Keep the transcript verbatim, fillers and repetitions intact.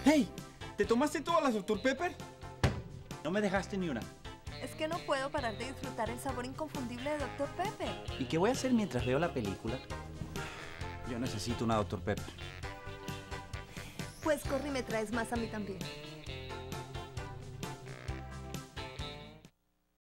¡Hey! ¿Te tomaste todas las doctor Pepper? No me dejaste ni una. Es que no puedo parar de disfrutar el sabor inconfundible de doctor Pepper. ¿Y qué voy a hacer mientras veo la película? Yo necesito una doctor Pepper. Pues corre y me traes más a mí también.